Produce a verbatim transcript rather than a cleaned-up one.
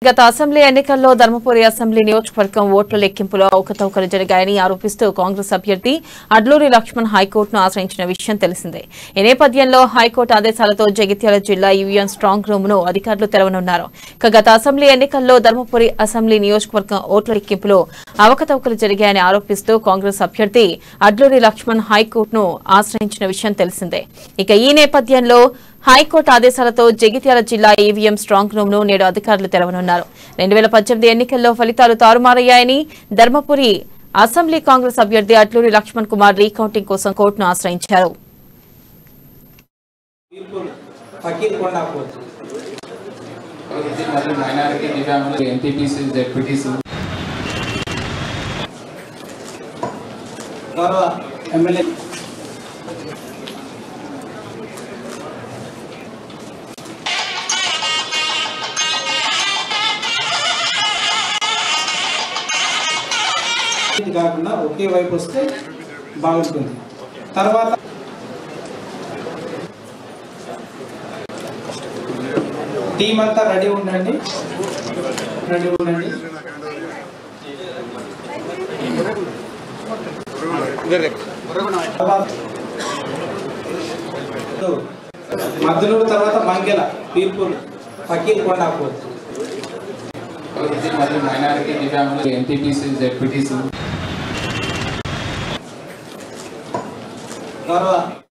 గత అసెంబ్లీ ఎన్నికల్లో ధర్మపురి అసెంబ్లీ నియోజకవర్గం ఓట్ల లెక్కింపులో అవకతవకలు జరిగాయని ఆరోపిస్తూ కాంగ్రెస్ అభ్యర్థి అడ్లూరి లక్ష్మణ్ హైకోర్టును ఆశ్రయించిన విషయం తెలిసిందే. ఈ నేపథ్యంలో హైకోర్టు ఆదేశాలతో జగిత్యాల జిల్లా ఈవీఎం స్ట్రాంగ్ రూమ్ ను అధికారులు తెరవనున్నారు. గత అసెంబ్లీ ఎన్నికల్లో ధర్మపురి అసెంబ్లీ నియోజకవర్గం ఓట్ల లెక్కింపులో అవకతవకలు జరిగాయని ఆరోపిస్తూ కాంగ్రెస్ అభ్యర్థి అడ్లూరి లక్ష్మణ్ హైకోర్టును ఆశ్రయించిన విషయం తెలిసిందే. ఇక ఈ నేపథ్యంలో హైకోర్టు ఆదేశాలతో జగిత్యాల జిల్లా ఈవీఎం స్ట్రాంగ్ రూమ్ ను నేడు అధికారులు తెరవనున్నారు. రెండు వేల పద్దెనిమిది ఎన్నికల్లో ఫలితాలు తారుమారయ్యాయని ధర్మపురి అసెంబ్లీ కాంగ్రెస్ అభ్యర్థి అడ్లూరి లక్ష్మణ్ కుమార్ రీకౌంటింగ్ కోసం కోర్టును ఆశ్రయించారు. కాకుండా ఒకే వైపు వస్తే బాగుంటుంది. తర్వాత టీం అంతా రెడీ ఉండండి రెడీ ఉండండి మద్దలూరు తర్వాత మంగెల పీర్పూర్ ఫకీర్ కొండాపూర్ మైనారిటీ దివ్యాంగులు ఎంపీపీసీ జెడ్పీటీసీ గౌరవ